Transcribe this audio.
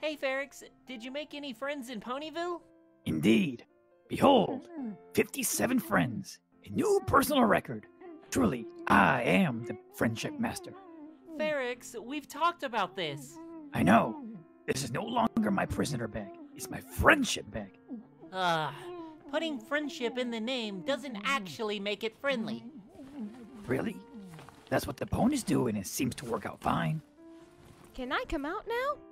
Hey, Pharynx, did you make any friends in Ponyville? Indeed. Behold, 57 friends, a new personal record. Truly, I am the friendship master. Pharynx, we've talked about this. I know. This is no longer my prisoner bag. It's my friendship bag. Putting friendship in the name doesn't actually make it friendly. Really? That's what the ponies do, and it seems to work out fine. Can I come out now?